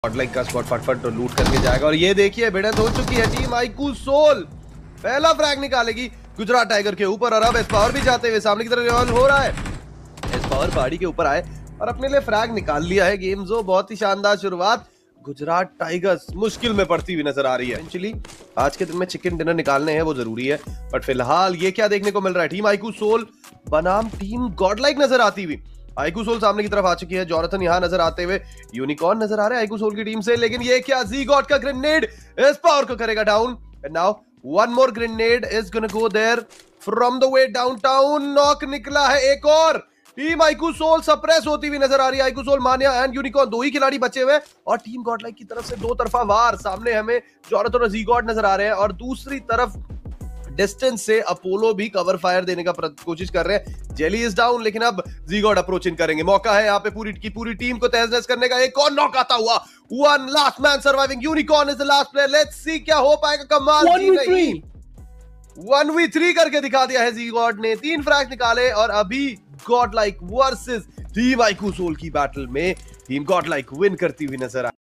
Godlike का squad फटफट लूट करके जाएगा और ये देखिए भिड़ंत हो चुकी है टीम आईक्यू सोल पहला फ्रैग निकालेगी गुजरात टाइगर के ऊपर और अब एस्पावर भी जाते हुए सामने की तरफ रिवॉल्व हो रहा है। एस्पावर पहाड़ी के ऊपर आए और अपने लिए फ्रैग निकाल लिया है। गेम जो बहुत ही शानदार शुरुआत गुजरात टाइगर्स मुश्किल में पड़ती हुई नजर आ रही है। एक्चुअली आज के दिन में चिकन डिनर निकालने हैं वो जरूरी है, बट फिलहाल ये क्या देखने को मिल रहा है, टीम आईक्यू सोल बनाम टीम गॉडलाइक नजर आती हुई। आईक्यू सोल सामने की तरफ आ चुकी है, जॉनथन यहां नजर आते हुए, यूनिकॉर्न नजर आ रहा है आईक्यू सोल की टीम से, लेकिन ये क्या जी गॉड का ग्रेनेड इस पावर को करेगा down. And now one more grenade is gonna go there from the way downtown. Knock निकला है एक और। टीम आईक्यू सोल सप्रेस होती हुई नजर आ रही है। IQOO Soul, Mania and Unicorn दो ही खिलाड़ी बचे हुए और टीम गॉडलाइक की तरफ से दो तरफा वार। सामने हमें जॉनथन और जी गॉड नजर आ रहे हैं और दूसरी तरफ डिस्टेंस से अपोलो भी कवर फायर देने का कोशिश कर रहे हैं। जेली इज डाउन, लेकिन अब जीगॉड अप्रोचिंग करेंगे। मौका है यहाँ पे पूरी टीम को तहस-नहस करने का। एक और नॉक आता हुआ, one last man surviving, Unicorn is the last player. Let's see क्या हो पाएगा। कमाल की नहीं 1v3 करके दिखा दिया है जीगॉड ने। 3 फ्रैग निकाले और अभी Godlike versus team iQOO Soul की बैटल में टीम गॉडलाइक विन करती हुई नजर आ